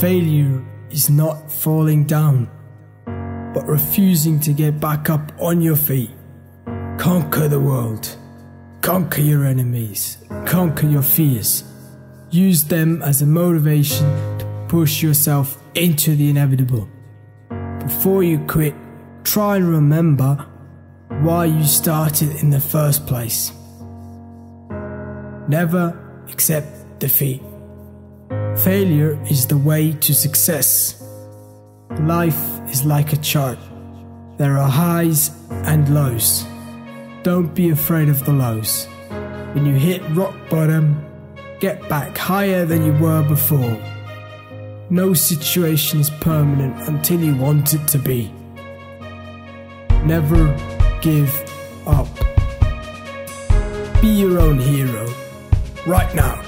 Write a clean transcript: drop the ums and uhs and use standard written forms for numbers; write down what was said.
Failure is not falling down, but refusing to get back up on your feet. Conquer the world. Conquer your enemies. Conquer your fears. Use them as a motivation to push yourself into the inevitable. Before you quit, try and remember why you started in the first place. Never accept defeat. Failure is the way to success. Life is like a chart. There are highs and lows. Don't be afraid of the lows. When you hit rock bottom, get back higher than you were before. No situation is permanent until you want it to be. Never give up. Be your own hero, right now.